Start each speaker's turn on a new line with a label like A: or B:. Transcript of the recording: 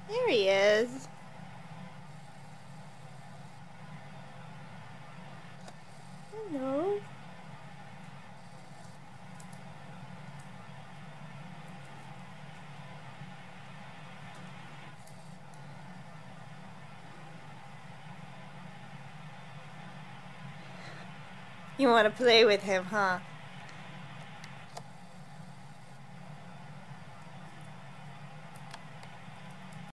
A: There he is. Hello. You want to play with him, huh?